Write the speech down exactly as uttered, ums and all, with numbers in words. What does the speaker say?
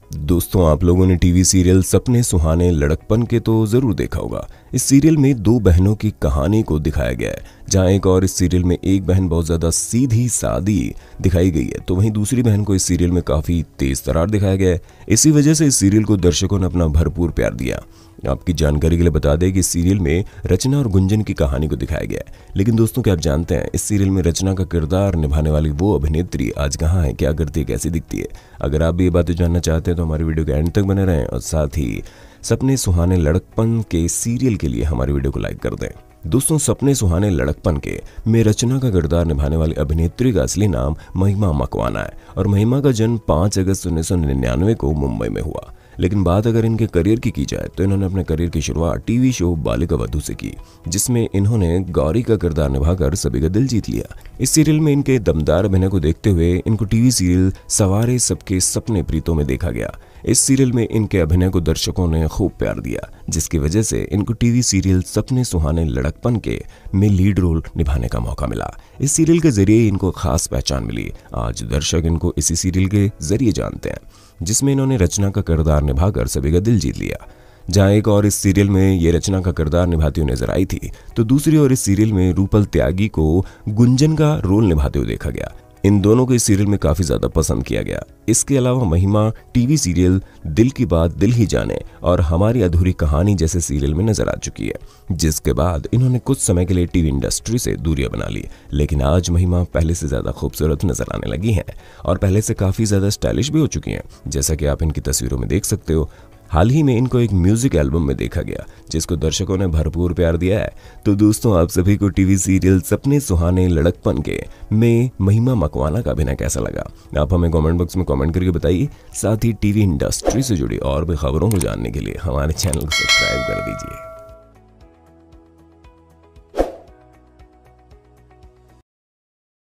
दोस्तों, आप लोगों ने टीवी सीरियल सपने सुहाने लड़कपन के तो जरूर देखा होगा। इस सीरियल में दो बहनों की कहानी को दिखाया गया है, जहां एक और इस सीरियल में एक बहन बहुत ज्यादा सीधी सादी दिखाई गई है, तो वहीं दूसरी बहन को इस सीरियल में काफी तेज तरार दिखाया गया है। इसी वजह से इस सीरियल को दर्शकों ने अपना भरपूर प्यार दिया। आपकी जानकारी के लिए बता दें कि इस सीरियल में रचना और गुंजन की कहानी को दिखाया गया है। लेकिन दोस्तों, क्या आप जानते हैं इस सीरियल में रचना का किरदार निभाने वाली वो अभिनेत्री आज कहाँ है, क्या करती है, कैसी दिखती है? अगर आप भी ये बातें जानना चाहते हैं तो हमारी वीडियो के एंड तक बने रहें और साथ ही सपने सुहाने लड़कपन के सीरियल के लिए हमारी वीडियो को लाइक कर दें। दोस्तों, सपने सुहाने लड़कपन के में रचना का किरदार निभाने वाली अभिनेत्री का असली नाम महिमा मकवाना है और महिमा का जन्म पाँच अगस्त उन्नीस सौ निन्यानवे को मुंबई में हुआ। लेकिन बात अगर इनके करियर की की जाए तो इन्होंने अपने करियर की शुरुआत टीवी शो बालिका वधू से की, जिसमें इन्होंने गौरी का किरदार निभाकर सभी का दिल जीत लिया। इस सीरियल में इनके दमदार अभिनय को देखते हुए इनको टीवी सीरियल सवारे सबके सपने प्रीतों में देखा गया। इस सीरियल में इनके अभिनय को दर्शकों ने खूब प्यार दिया, जिसकी वजह से इनको टीवी सीरियल सपने सुहाने लड़कपन के में लीड रोल निभाने का मौका मिला। इस सीरियल के जरिए इनको खास पहचान मिली। आज दर्शक इनको इसी सीरियल के जरिए जानते हैं, जिसमें इन्होंने रचना का किरदार निभाकर सभी का दिल जीत लिया। जहां एक और इस सीरियल में ये रचना का किरदार निभाती हुई नजर आई थी, तो दूसरी ओर इस सीरियल में रूपल त्यागी को गुंजन का रोल निभाते हुए देखा गया। इन दोनों को इस सीरियल में काफी ज्यादा पसंद किया गया। इसके अलावा महिमा टीवी सीरियल दिल की बात दिल ही जाने और हमारी अधूरी कहानी जैसे सीरियल में नजर आ चुकी है, जिसके बाद इन्होंने कुछ समय के लिए टीवी इंडस्ट्री से दूरियां बना ली। लेकिन आज महिमा पहले से ज्यादा खूबसूरत नजर आने लगी हैं और पहले से काफी ज्यादा स्टाइलिश भी हो चुकी हैं, जैसा कि आप इनकी तस्वीरों में देख सकते हो। हाल ही में इनको एक म्यूजिक एल्बम में देखा गया, जिसको दर्शकों ने भरपूर प्यार दिया है। तो दोस्तों, आप सभी को टीवी सीरियल सपने सुहाने लड़कपन के में महिमा मकवाना का अभिनय कैसा लगा? आप हमें कमेंट बॉक्स में कमेंट करके बताइए। साथ ही टीवी इंडस्ट्री से जुड़ी और भी खबरों को जानने के लिए हमारे चैनल को सब्सक्राइब कर दीजिए।